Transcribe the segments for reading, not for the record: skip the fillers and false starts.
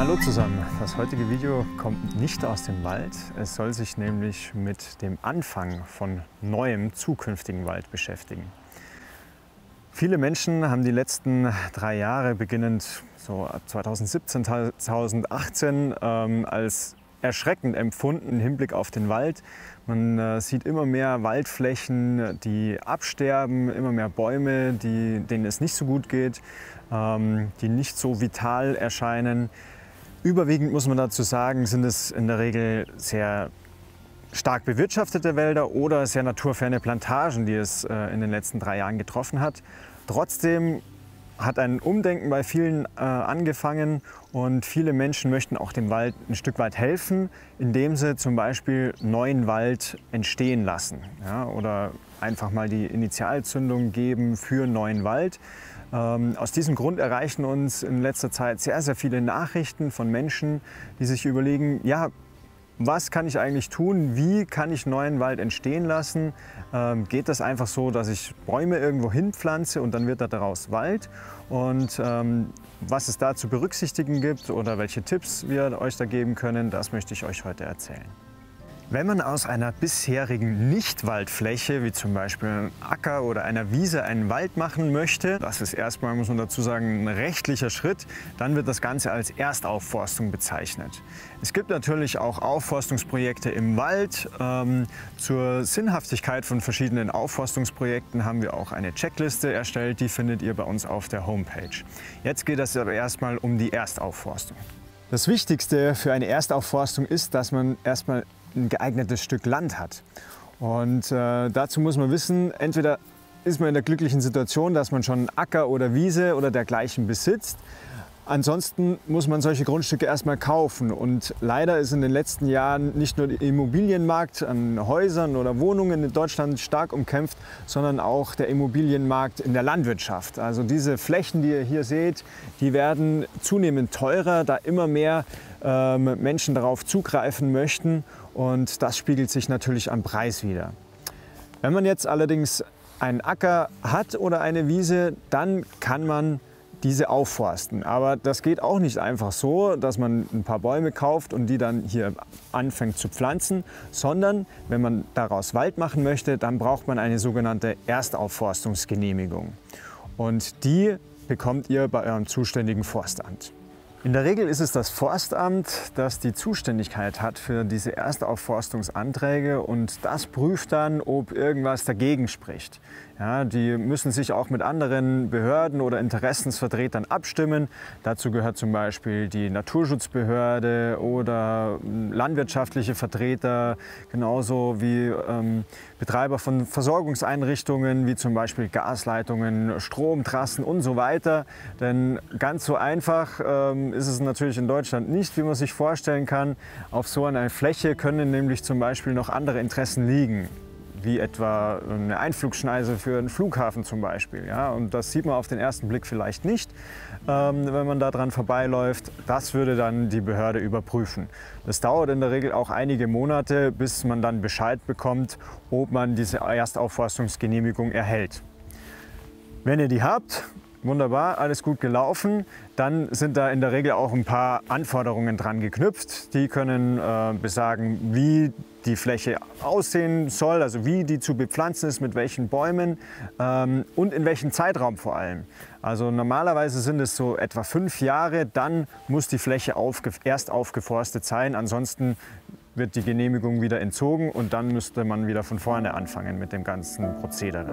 Hallo zusammen, das heutige Video kommt nicht aus dem Wald. Es soll sich nämlich mit dem Anfang von neuem zukünftigen Wald beschäftigen. Viele Menschen haben die letzten 3 Jahre, beginnend so ab 2017, 2018, als erschreckend empfunden im Hinblick auf den Wald. Man sieht immer mehr Waldflächen, die absterben, immer mehr Bäume, denen es nicht so gut geht, die nicht so vital erscheinen. Überwiegend muss man dazu sagen, sind es in der Regel sehr stark bewirtschaftete Wälder oder sehr naturferne Plantagen, die es in den letzten 3 Jahren getroffen hat. Trotzdem hat ein Umdenken bei vielen angefangen und viele Menschen möchten auch dem Wald ein Stück weit helfen, indem sie zum Beispiel neuen Wald entstehen lassen, ja, oder einfach mal die Initialzündung geben für neuen Wald. Aus diesem Grund erreichen uns in letzter Zeit sehr, sehr viele Nachrichten von Menschen, die sich überlegen, ja, was kann ich eigentlich tun? Wie kann ich neuen Wald entstehen lassen? Geht das einfach so, dass ich Bäume irgendwo hinpflanze und dann wird daraus Wald? Und was es da zu berücksichtigen gibt oder welche Tipps wir euch da geben können, das möchte ich euch heute erzählen. Wenn man aus einer bisherigen Nicht-Waldfläche, wie zum Beispiel einem Acker oder einer Wiese, einen Wald machen möchte, das ist erstmal, muss man dazu sagen, ein rechtlicher Schritt, dann wird das Ganze als Erstaufforstung bezeichnet. Es gibt natürlich auch Aufforstungsprojekte im Wald. Zur Sinnhaftigkeit von verschiedenen Aufforstungsprojekten haben wir auch eine Checkliste erstellt, die findet ihr bei uns auf der Homepage. Jetzt geht es aber erstmal um die Erstaufforstung. Das Wichtigste für eine Erstaufforstung ist, dass man erstmal ein geeignetes Stück Land hat. Und dazu muss man wissen, entweder ist man in der glücklichen Situation, dass man schon Acker oder Wiese oder dergleichen besitzt. Ansonsten muss man solche Grundstücke erstmal kaufen. Und leider ist in den letzten Jahren nicht nur der Immobilienmarkt an Häusern oder Wohnungen in Deutschland stark umkämpft, sondern auch der Immobilienmarkt in der Landwirtschaft. Also diese Flächen, die ihr hier seht, die werden zunehmend teurer, da immer mehr Menschen darauf zugreifen möchten. Und das spiegelt sich natürlich am Preis wider. Wenn man jetzt allerdings einen Acker hat oder eine Wiese, dann kann man diese aufforsten. Aber das geht auch nicht einfach so, dass man ein paar Bäume kauft und die dann hier anfängt zu pflanzen, sondern wenn man daraus Wald machen möchte, dann braucht man eine sogenannte Erstaufforstungsgenehmigung. Und die bekommt ihr bei eurem zuständigen Forstamt. In der Regel ist es das Forstamt, das die Zuständigkeit hat für diese Erstaufforstungsanträge und das prüft dann, ob irgendwas dagegen spricht. Ja, die müssen sich auch mit anderen Behörden oder Interessensvertretern abstimmen. Dazu gehört zum Beispiel die Naturschutzbehörde oder landwirtschaftliche Vertreter, genauso wie Betreiber von Versorgungseinrichtungen wie zum Beispiel Gasleitungen, Stromtrassen und so weiter. Denn ganz so einfach ist es natürlich in Deutschland nicht, wie man sich vorstellen kann. Auf so einer Fläche können nämlich zum Beispiel noch andere Interessen liegen, wie etwa eine Einflugschneise für einen Flughafen zum Beispiel. Ja? Und das sieht man auf den ersten Blick vielleicht nicht, wenn man da dran vorbeiläuft. Das würde dann die Behörde überprüfen. Das dauert in der Regel auch einige Monate, bis man dann Bescheid bekommt, ob man diese Erstaufforstungsgenehmigung erhält. Wenn ihr die habt, wunderbar, alles gut gelaufen, dann sind da in der Regel auch ein paar Anforderungen dran geknüpft. Die können besagen, wie die Fläche aussehen soll, also wie die zu bepflanzen ist, mit welchen Bäumen und in welchem Zeitraum vor allem. Also normalerweise sind es so etwa 5 Jahre, dann muss die Fläche erst aufgeforstet sein, ansonsten wird die Genehmigung wieder entzogen und dann müsste man wieder von vorne anfangen mit dem ganzen Prozedere.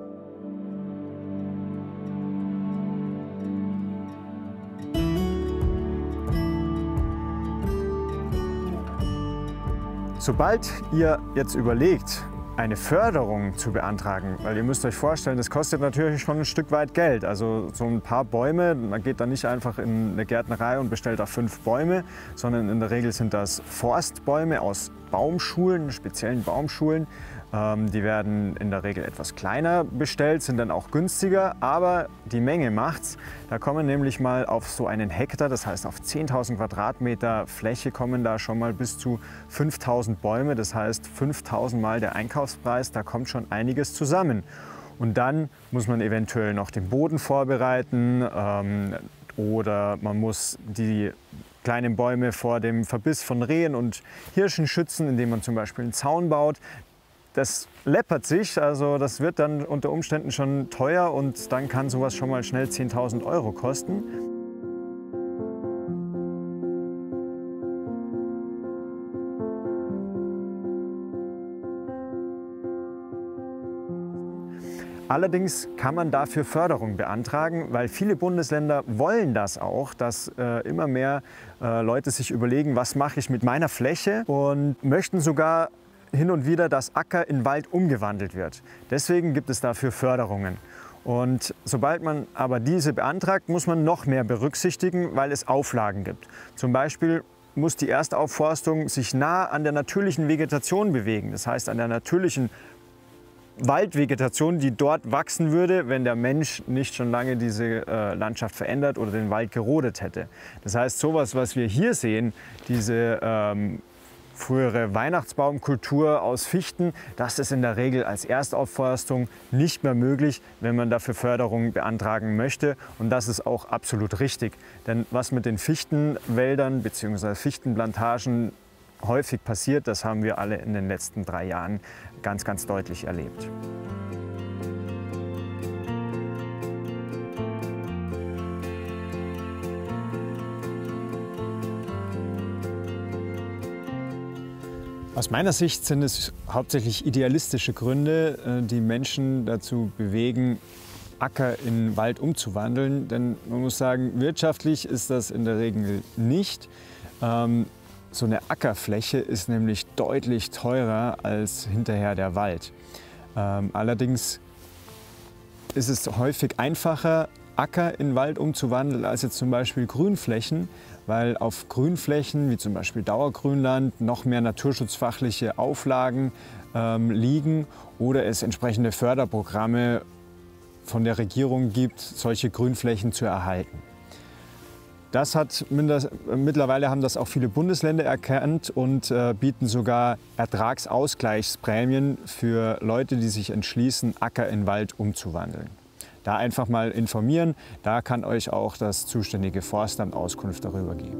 Sobald ihr jetzt überlegt, eine Förderung zu beantragen, weil ihr müsst euch vorstellen, das kostet natürlich schon ein Stück weit Geld. Also so ein paar Bäume, man geht dann nicht einfach in eine Gärtnerei und bestellt da 5 Bäume, sondern in der Regel sind das Forstbäume aus Baumschulen, speziellen Baumschulen. Die werden in der Regel etwas kleiner bestellt, sind dann auch günstiger, aber die Menge macht's. Da kommen nämlich mal auf so einen Hektar, das heißt auf 10.000 Quadratmeter Fläche, kommen da schon mal bis zu 5.000 Bäume. Das heißt 5.000 Mal der Einkaufspreis, da kommt schon einiges zusammen. Und dann muss man eventuell noch den Boden vorbereiten oder man muss die kleine Bäume vor dem Verbiss von Rehen und Hirschen schützen, indem man zum Beispiel einen Zaun baut. Das läppert sich, also das wird dann unter Umständen schon teuer und dann kann sowas schon mal schnell 10.000 € kosten. Allerdings kann man dafür Förderung beantragen, weil viele Bundesländer wollen das auch, dass immer mehr Leute sich überlegen, was mache ich mit meiner Fläche, und möchten sogar hin und wieder, dass Acker in Wald umgewandelt wird. Deswegen gibt es dafür Förderungen. Und sobald man aber diese beantragt, muss man noch mehr berücksichtigen, weil es Auflagen gibt. Zum Beispiel muss die Erstaufforstung sich nah an der natürlichen Vegetation bewegen, das heißt an der natürlichen Waldvegetation, die dort wachsen würde, wenn der Mensch nicht schon lange diese Landschaft verändert oder den Wald gerodet hätte. Das heißt, sowas, was wir hier sehen, diese frühere Weihnachtsbaumkultur aus Fichten, das ist in der Regel als Erstaufforstung nicht mehr möglich, wenn man dafür Förderung beantragen möchte. Und das ist auch absolut richtig. Denn was mit den Fichtenwäldern bzw. Fichtenplantagen häufig passiert, das haben wir alle in den letzten 3 Jahren ganz, ganz deutlich erlebt. Aus meiner Sicht sind es hauptsächlich idealistische Gründe, die Menschen dazu bewegen, Acker in Wald umzuwandeln. Denn man muss sagen, wirtschaftlich ist das in der Regel nicht. So eine Ackerfläche ist nämlich deutlich teurer als hinterher der Wald. Allerdings ist es häufig einfacher, Acker in Wald umzuwandeln, als jetzt zum Beispiel Grünflächen, weil auf Grünflächen wie zum Beispiel Dauergrünland noch mehr naturschutzfachliche Auflagen liegen oder es entsprechende Förderprogramme von der Regierung gibt, solche Grünflächen zu erhalten. Mittlerweile haben das auch viele Bundesländer erkannt und bieten sogar Ertragsausgleichsprämien für Leute, die sich entschließen, Acker in Wald umzuwandeln. Da einfach mal informieren, da kann euch auch das zuständige Forstamt Auskunft darüber geben.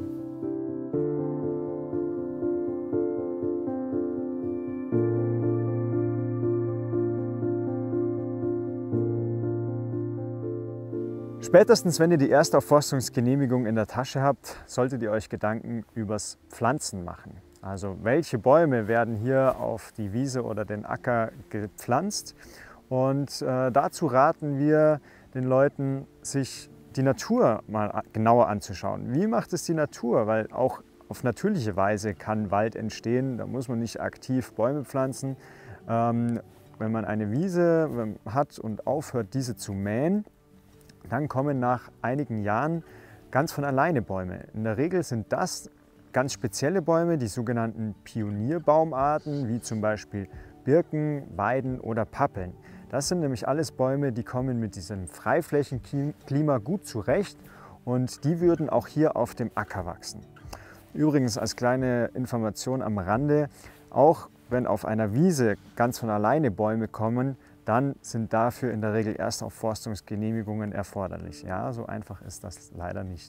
Spätestens, wenn ihr die Erstaufforstungsgenehmigung in der Tasche habt, solltet ihr euch Gedanken übers Pflanzen machen. Also welche Bäume werden hier auf die Wiese oder den Acker gepflanzt? Und dazu raten wir den Leuten, sich die Natur mal genauer anzuschauen. Wie macht es die Natur? Weil auch auf natürliche Weise kann Wald entstehen. Da muss man nicht aktiv Bäume pflanzen. Wenn man eine Wiese hat und aufhört, diese zu mähen, dann kommen nach einigen Jahren ganz von alleine Bäume. In der Regel sind das ganz spezielle Bäume, die sogenannten Pionierbaumarten, wie zum Beispiel Birken, Weiden oder Pappeln. Das sind nämlich alles Bäume, die kommen mit diesem Freiflächenklima gut zurecht und die würden auch hier auf dem Acker wachsen. Übrigens als kleine Information am Rande, auch wenn auf einer Wiese ganz von alleine Bäume kommen, dann sind dafür in der Regel Erstaufforstungsgenehmigungen erforderlich. Ja, so einfach ist das leider nicht.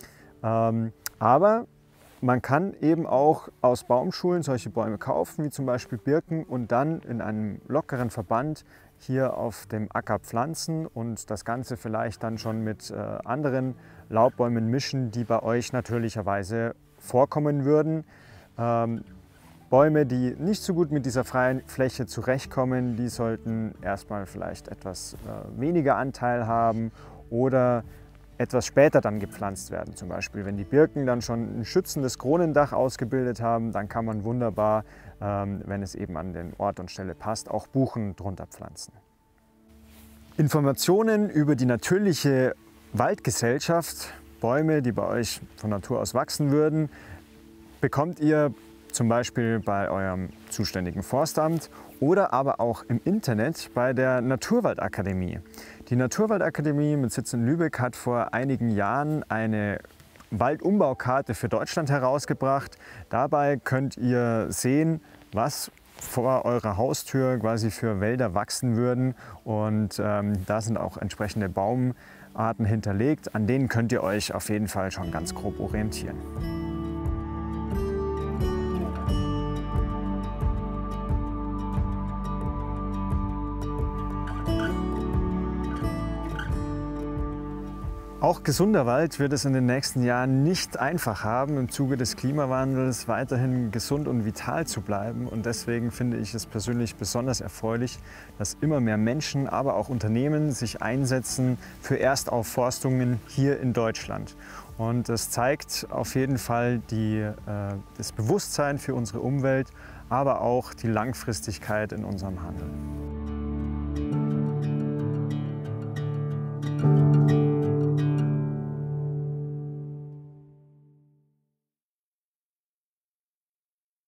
Aber man kann eben auch aus Baumschulen solche Bäume kaufen, wie zum Beispiel Birken, und dann in einem lockeren Verband hier auf dem Acker pflanzen und das Ganze vielleicht dann schon mit anderen Laubbäumen mischen, die bei euch natürlicherweise vorkommen würden. Bäume, die nicht so gut mit dieser freien Fläche zurechtkommen, die sollten erstmal vielleicht etwas weniger Anteil haben oder etwas später dann gepflanzt werden. Zum Beispiel, wenn die Birken dann schon ein schützendes Kronendach ausgebildet haben, dann kann man wunderbar, wenn es eben an den Ort und Stelle passt, auch Buchen drunter pflanzen. Informationen über die natürliche Waldgesellschaft, Bäume, die bei euch von Natur aus wachsen würden, bekommt ihr zum Beispiel bei eurem zuständigen Forstamt oder aber auch im Internet bei der Naturwaldakademie. Die Naturwaldakademie mit Sitz in Lübeck hat vor einigen Jahren eine Waldumbaukarte für Deutschland herausgebracht. Dabei könnt ihr sehen, was vor eurer Haustür quasi für Wälder wachsen würden, und da sind auch entsprechende Baumarten hinterlegt. An denen könnt ihr euch auf jeden Fall schon ganz grob orientieren. Auch gesunder Wald wird es in den nächsten Jahren nicht einfach haben, im Zuge des Klimawandels weiterhin gesund und vital zu bleiben. Und deswegen finde ich es persönlich besonders erfreulich, dass immer mehr Menschen, aber auch Unternehmen sich einsetzen für Erstaufforstungen hier in Deutschland. Und das zeigt auf jeden Fall das Bewusstsein für unsere Umwelt, aber auch die Langfristigkeit in unserem Handeln.